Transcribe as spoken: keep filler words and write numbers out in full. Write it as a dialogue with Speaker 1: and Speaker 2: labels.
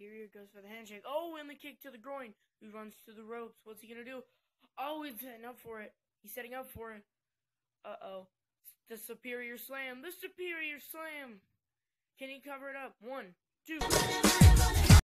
Speaker 1: Superior goes for the handshake. Oh, and the kick to the groin. He runs to the ropes. What's he gonna do? Oh, he's setting up for it. He's setting up for it. Uh-oh. The Superior Slam. The Superior Slam. Can he cover it up? One, two.